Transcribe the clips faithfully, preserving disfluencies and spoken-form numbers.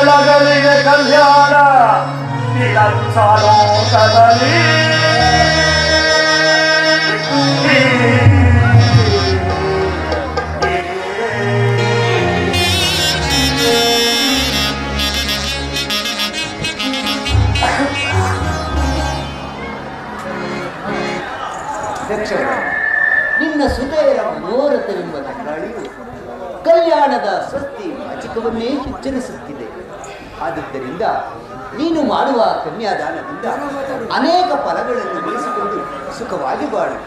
ಬೆಳಗಲಿಗೆ ಕಲ್ಯಾಣ ಲೋಕದಲ್ಲಿ ನಿನ್ನ ಸುತೆಯರ ಮನೋರಥವೆಂಬ ತಂಗಾಳಿಯು ಕಲ್ಯಾಣದ ಸ್ವಸ್ತಿ ವಾಚಿಕವನ್ನೇ ಎಚ್ಚರಿಸುತ್ತಿದೆ. ಆದುದರಿಂದ ನೀನು ಮಾಡುವ ಕನ್ಯಾದಾನದಿಂದ ಅನೇಕ ಫಲಗಳನ್ನು ಗಳಿಸಿಕೊಂಡು ಸುಖವಾಗಿ ಬಾಳು.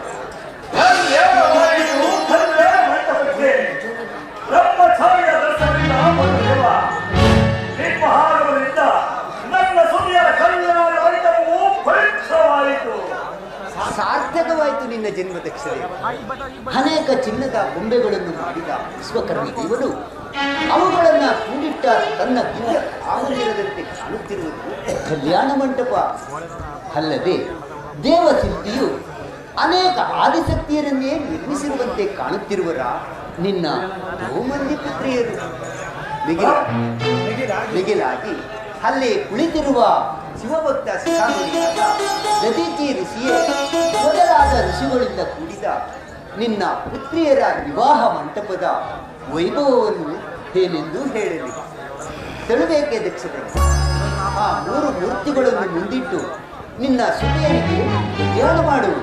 ಸಾರ್ಥಕವಾಯಿತು ನಿನ್ನ ಜನ್ಮ ದಕ್ಷತೆ. ಅನೇಕ ಚಿನ್ನದ ಬೊಂಬೆಗಳನ್ನು ಮಾಡಿದ ವಿಶ್ವಕರ್ಮ ದೇವರು ಅವುಗಳನ್ನ ಕೂಡಿಟ್ಟ ತನ್ನ ದಿವ್ಯ ಆಮಂದಿರದಂತೆ ಕಾಣುತ್ತಿರುವುದು ಕಲ್ಯಾಣ ಮಂಟಪ ಅಲ್ಲದೆ ದೇವಶಿಲ್ಪಿಯು ಅನೇಕ ಆದಿಶಕ್ತಿಯರನ್ನೇ ನಿರ್ಮಿಸಿರುವಂತೆ ಕಾಣುತ್ತಿರುವರ ನಿನ್ನ ಬಹುಮಂದಿ ಪುತ್ರಿಯರು. ಮಿಗಿಲ ಮಿಗಿಲಾಗಿ ಅಲ್ಲೇ ಕುಳಿತಿರುವ ಶಿವಭಕ್ತ ಶಿಖಾಮಣಿಯಾದ ದದೀಚಿ ಋಷಿಯೇ ಮೊದಲಾದ ಋಷಿಗಳಿಂದ ಕೂಡಿದ ನಿನ್ನ ಪುತ್ರಿಯರ ವಿವಾಹ ಮಂಟಪದ ವೈಭವವನ್ನು ಏನೆಂದು ಹೇಳಲಿ. ತಳುಬೇಕೆ ದಕ್ಷತೆ. ಆ ಮೂರು ಮೂರ್ತಿಗಳನ್ನು ಮುಂದಿಟ್ಟು ನಿನ್ನ ಸುತೆಯರಿಗೆ ಧ್ಯಾನ ಮಾಡುವುದು.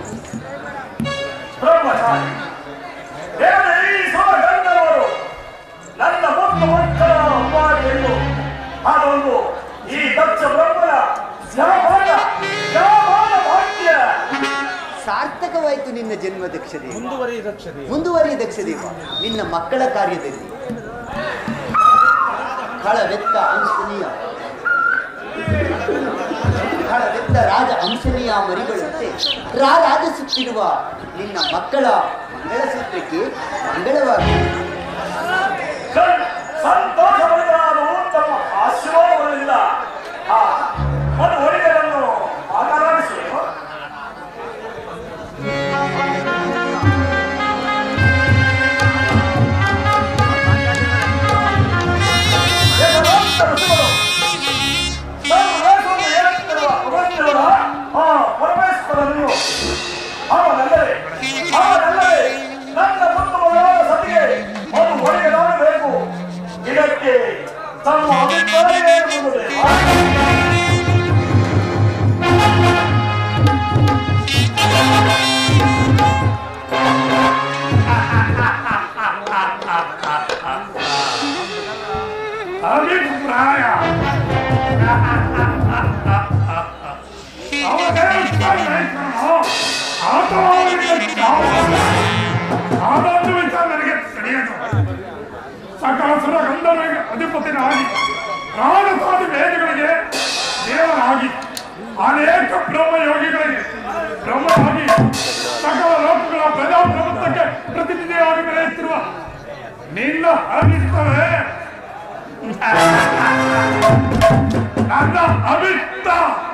ನನ್ನ ಮುತ್ತು ಮಕ್ಕಳ ಅಮ್ಮಾರಿಯನ್ನು ಅದೊಂದು ಈ ದಕ್ಷ ಬ್ರಹ್ಮನ ಭಾಗ್ಯ. ಸಾರ್ಥಕವಾಯಿತು ನಿನ್ನ ಜನ್ಮ ದಕ್ಷದೇವ. ಮುಂದುವರಿ ದಕ್ಷದೇವ ಮುಂದುವರಿ ದಕ್ಷದೇವ. ನಿನ್ನ ಮಕ್ಕಳ ಕಾರ್ಯದಲ್ಲಿ ಖಳವೆತ್ತ ಅಂಶನೀಯ ಖಳವೆತ್ತ ರಾಜ ಅಂಶನೀಯ ಮರಿಗಳಂತೆ ರಾರಾಜಿಸುತ್ತಿರುವ ನಿನ್ನ ಮಕ್ಕಳ ಮಂಗಳಸೂತ್ರಕ್ಕೆ ಮಂಗಳವಾಗಿ ಸಂತೋಷಪಡಿದವರು ತಮ್ಮ ಆಶೀರ್ವಾದಗಳಿಂದ ಆ ಒಂದು ಒಡೆಯರನ್ನು ಆರಾಧಿಸಿ ಪರಮೇಶ್ವರನ್ನು ಅವನಲ್ಲದೆ ಅವನಲ್ಲದೆ ನನ್ನ ಮುತ್ತುಮಗಳಾದ ಸತಿಗೆ ಒಂದು ಒಡೆಯರಾಗಬೇಕು. ಇದಕ್ಕೆ ತಮ್ಮ ಅಭಿಪ್ರಾಯ ಏನೆಂಬುದೇ ಅಭಿಪ್ರಾಯ ಅದೊಂದು ವಿಚಾರ ನನಗೆ ತಿಳಿಯದು. ಸಕಲ ಸುರ ಗಂಧರ್ವರಿಗೆ ಅಧಿಪತಿನಾಗಿ ರಾಜಸಾಧಿ ವೇದಗಳಿಗೆ ದೇವರಾಗಿ ಅನೇಕ ಬ್ರಹ್ಮಯೋಗಿಗಳಿಗೆ ಬ್ರಹ್ಮವಾಗಿ ಸಕಲ ಲೋಕಗಳ ಪ್ರಜಾಪ್ರಭುತ್ವಕ್ಕೆ ಪ್ರತಿನಿಧಿಯಾಗಿ ಬೆಳೆಯುತ್ತಿರುವ ನಿನ್ನ ಅಭಿಷ್ಟವೇ ನನ್ನ ಅಭಿಷ್ಟ.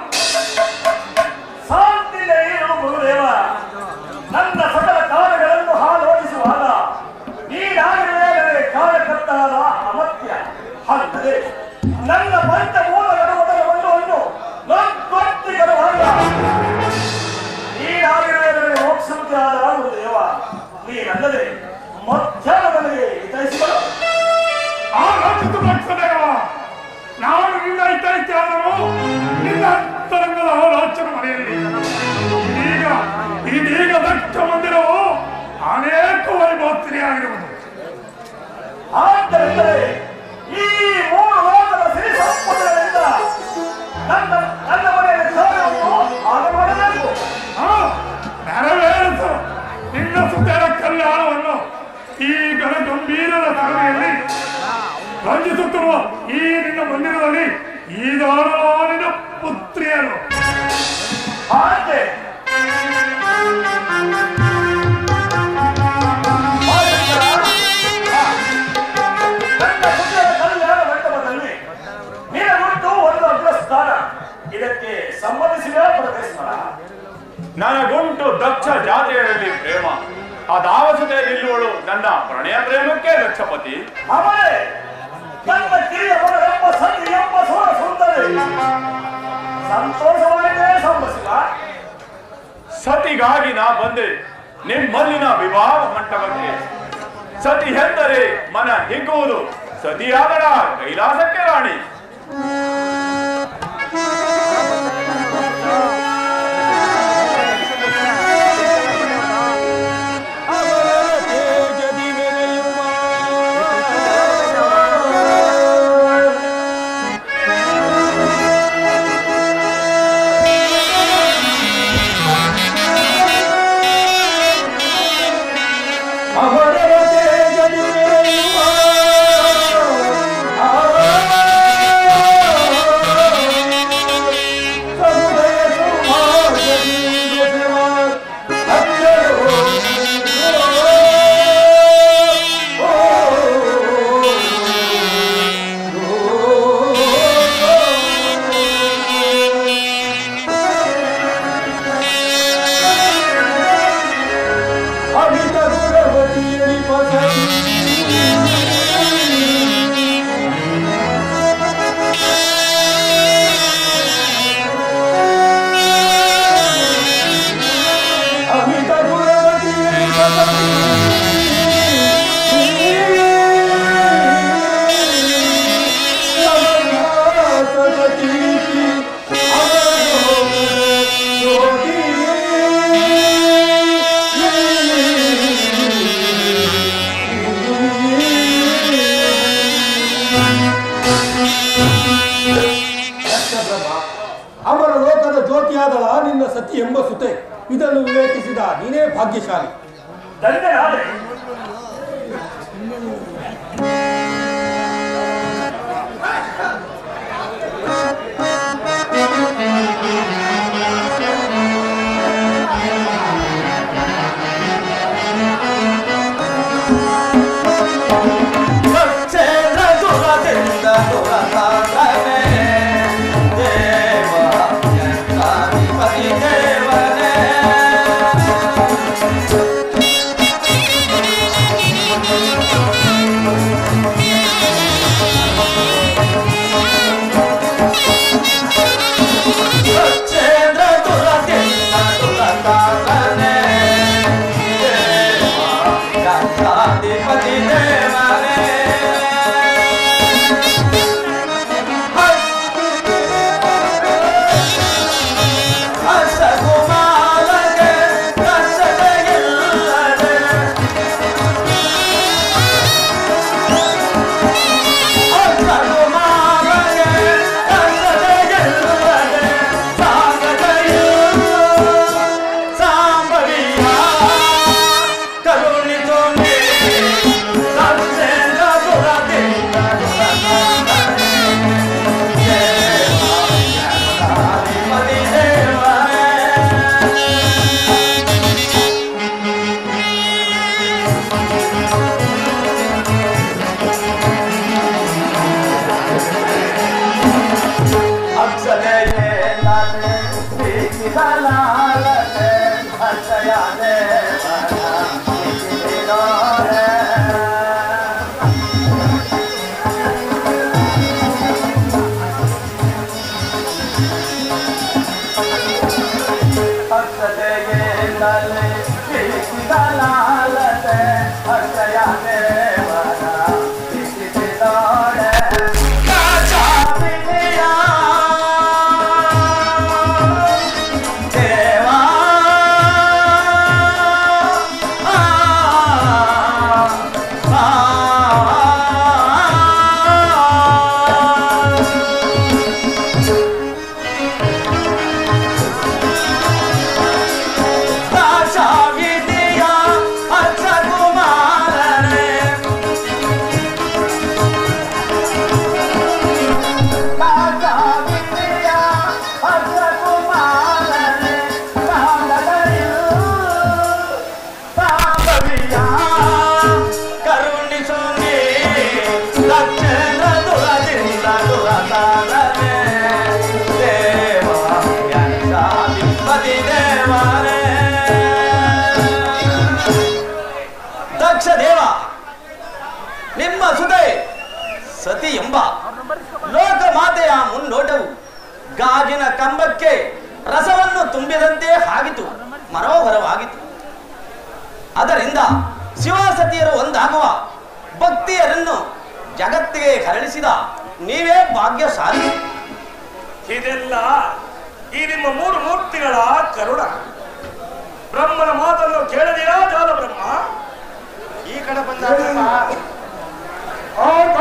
ಶಾಂತಿಲೇ ಇರು ಗುರುದೇವ. ನನ್ನ ಸಕಲ ಕಾರ್ಯಗಳನ್ನು ಆಲೋಚಿಸುವಾಗ ನೀನಾಗಿರುವೆ ನನಗೆ ಕಾರ್ಯಕರ್ತಾದ ಅಮತ್ಯ. ಅಲ್ಲದೆ ನನ್ನ ಪಂಚಮೂಲ ಗಣಮತವನ್ನು ನೊತ್ತಿಗರವಾಗ ನೀನಾಗಿರುವೆ ನನಗೆ ಮೋಕ್ಷಮುಖಿಯಾದ ಗುರುದೇವ. ನೀನಲ್ಲದೆ ಮಧ್ಯಾಹ್ನ ನನಗೆ ಹಿತೈಸಿದರು. ಆ ರಾಜ್ಯದ ಲಕ್ಷದೇವ ನಾನು ನಿನ್ನ ಹಿತೈಸಿಯಾದರೂ ನಿನ್ನ ಅಂತರಂಗದ ರಾಜ್ಯದ ಮನೆಯಲ್ಲಿ ಈಗ ಇದೀಗ ದಕ್ಷ ಮಂದಿರವು ಅನೇಕ ವೈಭವತಿಯಾಗಿರುವುದು. ಆದ್ದರಿಂದಲೇ ಈ ಮೂರು ಲೋಕದ ಸಿರಿ ಸಂಪದಗಳಿಂದ ನನ್ನ ನನ್ನ ಮನೆಯ ಕಾರ್ಯವನ್ನು ಆಗ ಮಾಡಬೇಕು. ನೆರವೇರಿಸು ನಿನ್ನ ಸುತ್ತಲ ಕಲ್ಯಾಣವನ್ನು. ಈ ಗಣ ಗಂಭೀರದ ಸರಣಿಯಲ್ಲಿ ರಂಜಿಸುತ್ತಿರುವ ಈ ನಿನ್ನ ಮಂದಿರದಲ್ಲಿ ಈ ನಿನ್ನ ಪುತ್ರಿಯರು ಹಾಗೆ ಒಂದು ಅಗ್ರಸ್ಥಾನ. ಇದಕ್ಕೆ ಸಂಬಂಧಿಸಿದ ಪರಮೇಶ್ವರ ನನಗುಂಟು ದಕ್ಷ ಜಾತಿಯಲ್ಲಿ ಪ್ರೇಮ. ಅದಾವಸತೆ ನಿಲ್ಲುವಳು ನನ್ನ ಪ್ರಣಯ ಪ್ರೇಮಕ್ಕೆ ಲಕ್ಷಪತಿ. ಅವರೇ ನನ್ನ ಕಿರಿಯ ಮಗ ಎಂಬ ಸತಿ ಎಂಬ ಸತಿಗಾಗಿ ನಾ ಬಂದೆ ನಿಮ್ಮಲ್ಲಿನ ವಿವಾಹ ಮಂಟಪಕ್ಕೆ. ಸತಿ ಎಂದರೆ ಮನ ಹಿಗ್ಗುವುದು, ಸತಿಯಾದಳ ಕೈಲಾಸಕ್ಕೆ ರಾಣಿ. ಅಮರ ಲೋಕದ ಜ್ಯೋತಿಯಾದಳ ನಿನ್ನ ಸತಿ ಎಂಬ ಸುತೆ. ಇದನ್ನು ವಿವೇಚಿಸಿದ ನೀನೇ ಭಾಗ್ಯಶಾಲಿ. ಧನ್ಯನಾದೆ. ಸತಿ ಎಂಬ ಲೋಕಮಾತೆಯ ಮುನ್ನೋಟವು ಗಾಜಿನ ಕಂಬಕ್ಕೆ ರಸವನ್ನು ತುಂಬಿದಂತೆ ಆಗಿತು. ಮನೋಹರವಾಗಿತ್ತು. ಅದರಿಂದ ಶಿವಸತಿಯರು ಒಂದಾಗುವ ಭಕ್ತಿಯರನ್ನು ಜಗತ್ತಿಗೆ ಕರಳಿಸಿದ ನೀವೇ ಭಾಗ್ಯಶಾಲಿ. ಇದೆಲ್ಲ ಈ ನಿಮ್ಮ ಮೂರು ಮೂರ್ತಿಗಳ ಕರುಣ. ಬ್ರಹ್ಮನ ಮಾತನ್ನು ಕೇಳದಿರಾ ಜಾಲ ಬ್ರಹ್ಮ? ಈ ಕಡೆ ಬಂದ ಆ